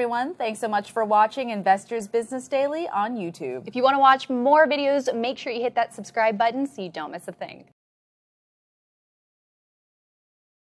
everyone. Thanks so much for watching Investors Business Daily on YouTube. If you want to watch more videos, make sure you hit that subscribe button so you don't miss a thing.